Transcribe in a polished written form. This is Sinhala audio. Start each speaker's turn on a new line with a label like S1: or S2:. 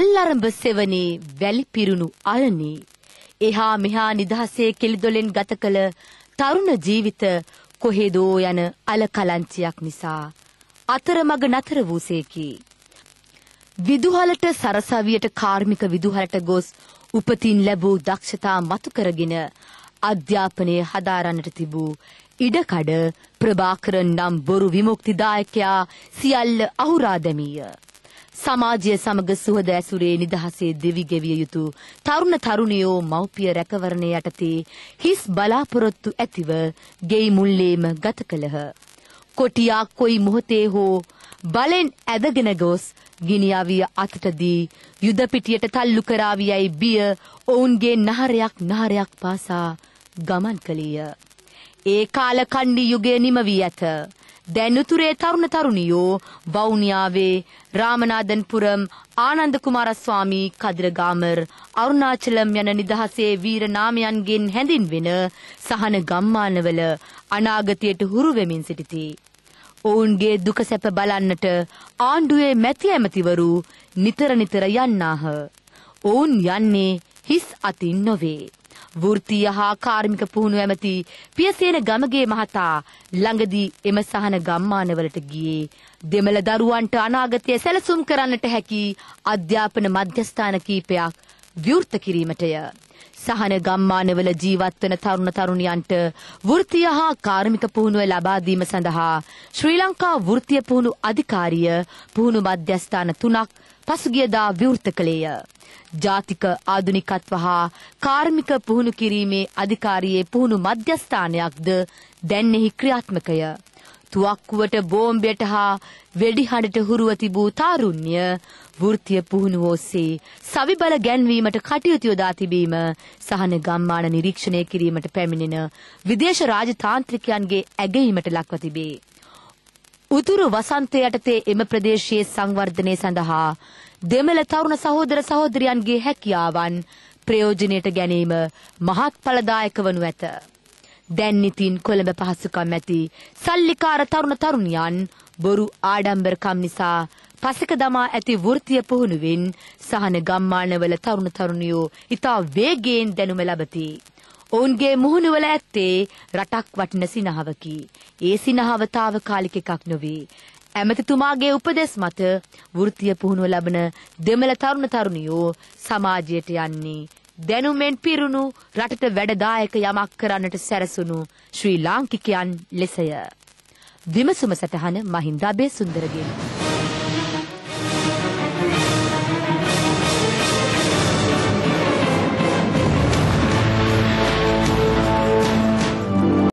S1: වැල්ලරඹ සෙවනේ වැලි පිරුණු අරණි. එහා මෙහා නිදහසේ කෙලිදොලෙන් ගත කළ තරුණ ජීවිත කොහෙදෝ යන අලකලංචියක් නිසා අතරමඟ නතර වූසේකි. විදුහලට සරසවියට කාර්මික විදුහලට ගොස් උපතින් ලැබූ දක්ෂතා මතු කරගෙන අධ්‍යාපනය හදාරන්නට තිබූ ඉඩකඩ ප්‍රභාකරන් නම් බොරු විමුක්තිදායකයා සියල්ල අහුරා දැමීය. සමාජය සමග සුහද ඇසුරේ නිදහසේ දෙවි ගෙවිය යුතු තරුණ තරුණියෝ මව්පිය රැකවරණය යටතේ හිස් බලාපොරොත්තු ඇතිව ගෙයි මුල්ලේම ගත කළහ. කොටියා කොයි මොහොතේ හෝ බලෙන් ඇදගෙන ගොස් ගිනියාවිය අතටදී යුද පිටියට තල්ලු කරාවියයි බිය ඔවුන්ගේ නහරයක් පාසා ගමන් කළේය. ඒ කාල කණ්ඩි යුගය නිම වී ඇත. දැන් උතුරේ තරුණ තරුණියෝ වවුනියාවේ රාමනාදන්පුරම් ආනන්ද කුමාරස්වාමී කදිරගාමර් අරුණාචලම් යන නිදහසේ වීර නාමයන්ගෙන් හැඳින්වෙන සහන ගම්මානවල අනාගතයට හුරු වෙමින් සිටිති. ඔවුන්ගේ දුක සැප බලන්නට ආණ්ඩුවේ මැති ඇමතිවරු නිතර යන්නාහ. ඔවුන් යන්නේ හිස් අතින් නොවේ. වෘත්තීය හා කාර්මික පුහුණු ඇමති පියසේන ගමගේ මහතා ළඟදී එම සහන ගම්මානවලට ගියේ දෙමළ දරුවන්ට අනාගතය සැලසුම් කරන්නට හැකි අධ්‍යාපන මධ්‍යස්ථාන කීපයක් විවෘත කිරීමටය. සහන ගම්මානවල ජීවත් වන තරුණ තරුණියන්ට වෘත්තීය හා කාර්මික පුහුණුව ලබා දීම සඳහා ශ්‍රී ලංකා වෘත්තීය පුහුණු අධිකාරිය පුහුණු මධ්‍යස්ථාන 3ක් පසුගියදා විවෘත කළේය. ජාතික ආධුනිකත්ව හා කාර්මික පුහුණු කිරීමේ අධිකාරියේ පුහුණු මධ්‍යස්ථානයක්ද දැන්නෙහි ක්‍රියාත්මකය. තුවක්කුවට බෝම්බයට හා වෙඩි හඬට හුරුව තිබූ තාරුණ්‍ය වෘත්තීය පුහුණුව ඔස්සේ සවිබල ගැන්වීමට කටයුතු යොදා තිබීම සහන ගම්මාන නිරීක්ෂණය කිරීමට පැමිණෙන විදේශ රාජතාන්ත්‍රිකයන්ගේ ඇගයීමට ලක්ව තිබේ. උතුරු වසන්තය යටතේ එම ප්‍රදේශයේ සංවර්ධනය සඳහා දෙමළ තරුණ සහෝදර සහෝදරියන්ගේ හැකියාවන් ප්‍රයෝජනයට ගැනීම මහත්ඵලදායක වනු ඇත. දැන් ඉතින් කොළඹ පහසුකම් ඇති සල්ලිකාර තරුණ තරුණියන් බොරු ආඩම්බරකම් නිසා පසෙක දමා ඇති වෘත්තීය පුහුණුවෙන් සහන ගම්මානවල තරුණ තරුණියෝ ඉතා වේගයෙන් දැනුම ලබති. ඔවුන්ගේ මුහුණුවල ඇත්තේ රටක් වටින සිනහවකි. ඒ සිනහව තාවකාලික එකක් නොවේ. ඇමතිතුමාගේ උපදෙස් මත වෘත්තීය පුහුණුව ලබන දෙමළ තරුණ තරුණියෝ සමාජයට යන්නේ දැනුමෙන් පිරුණු රටට වැඩදායක යමක් කරන්නට සැරසුණු ශ්‍රී ලාංකිකයන් ලෙසය. විමසුම සටහන මහින්ද අබේසුන්දරගෙන්.